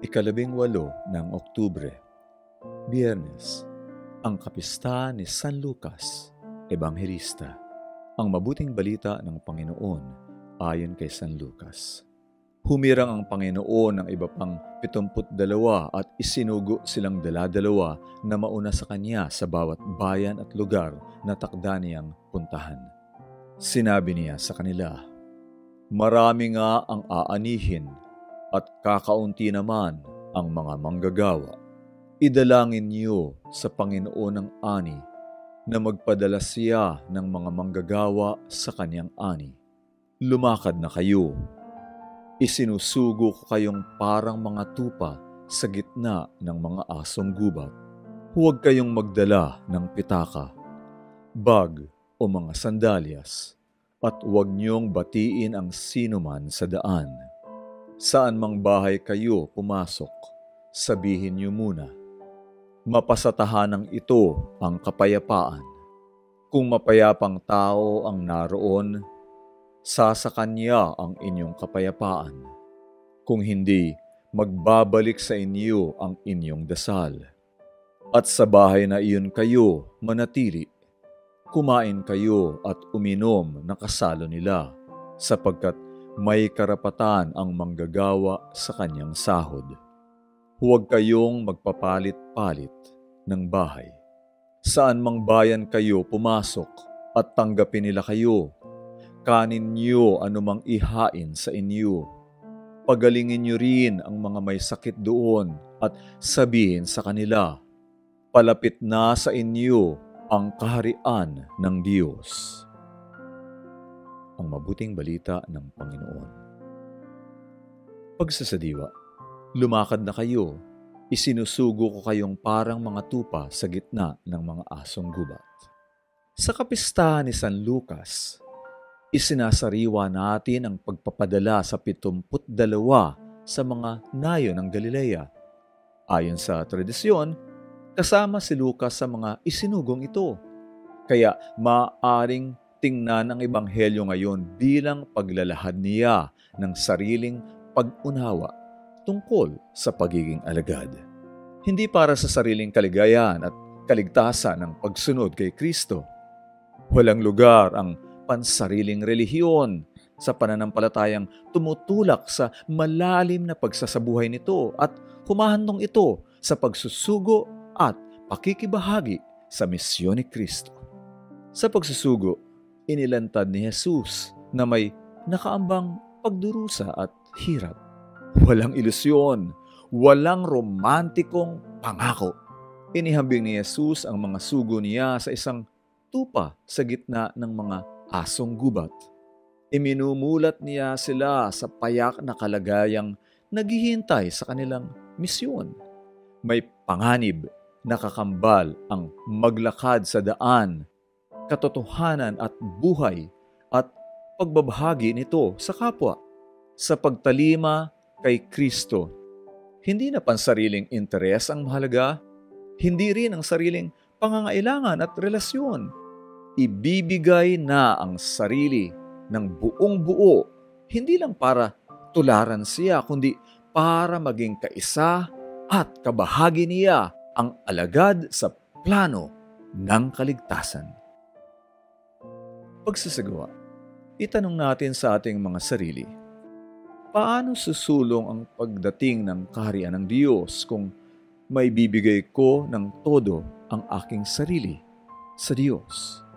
Ika-18 ng Oktubre, Biyernes, ang Kapistahan ni San Lucas, Ebanghelista. Ang mabuting balita ng Panginoon ayon kay San Lucas. Humirang ang Panginoon ng iba pang 72 at isinugo silang dala-dalawa na mauna sa kanya sa bawat bayan at lugar na takda niyang puntahan. Sinabi niya sa kanila, "Marami nga ang aanihin at kakaunti naman ang mga manggagawa. Idalangin niyo sa Panginoon ng ani na magpadala siya ng mga manggagawa sa kanyang ani. Lumakad na kayo. Isinusugo ko kayong parang mga tupa sa gitna ng mga asong gubat. Huwag kayong magdala ng pitaka, bag o mga sandalyas, at huwag niyong batiin ang sinuman sa daan. Saan mang bahay kayo pumasok, sabihin niyo muna, mapasatahanang ito ang kapayapaan. Kung mapayapang tao ang naroon, sasakan niya ang inyong kapayapaan. Kung hindi, magbabalik sa inyo ang inyong dasal. At sa bahay na iyon kayo manatili. Kumain kayo at uminom ng kasalo nila, sapagkat may karapatan ang manggagawa sa kanyang sahod. Huwag kayong magpapalit-palit ng bahay. Saan mang bayan kayo pumasok at tanggapin nila kayo, kanin niyo anumang ihain sa inyo. Pagalingin niyo rin ang mga may sakit doon at sabihin sa kanila, palapit na sa inyo ang kaharian ng Diyos." Ang mabuting balita ng Panginoon. Pagsasadiwa, lumakad na kayo, isinusugo ko kayong parang mga tupa sa gitna ng mga asong gubat. Sa kapistahan ni San Lucas, isinasariwa natin ang pagpapadala sa 72 sa mga nayon ng Galilea. Ayon sa tradisyon, kasama si Lucas sa mga isinugong ito. Kaya maaring tingnan ang Ebanghelyo ngayon bilang paglalahad niya ng sariling pag-unawa tungkol sa pagiging alagad. Hindi para sa sariling kaligayahan at kaligtasan ng pagsunod kay Kristo. Walang lugar ang pansariling relihiyon sa pananampalatayang tumutulak sa malalim na pagsasabuhay nito at humahandong ito sa pagsusugo at pakikibahagi sa misyon ni Kristo. Sa pagsusugo, inilantad ni Jesus na may nakaambang pagdurusa at hirap. Walang ilusyon, walang romantikong pangako. Inihambing ni Jesus ang mga sugo niya sa isang tupa sa gitna ng mga asong gubat. Iminumulat niya sila sa payak na kalagayang naghihintay sa kanilang misyon. May panganib na kakambal ang maglakad sa daan, katotohanan at buhay at pagbabahagi nito sa kapwa. Sa pagtalima kay Kristo, hindi na pansariling interes ang mahalaga, hindi rin ang sariling pangangailangan at relasyon. Ibibigay na ang sarili ng buong buo, hindi lang para tularan siya, kundi para maging kaisa at kabahagi niya ang alagad sa plano ng kaligtasan. Pagsasagawa, itanong natin sa ating mga sarili, paano susulong ang pagdating ng kaharian ng Diyos kung may bibigay ko ng todo ang aking sarili sa Diyos?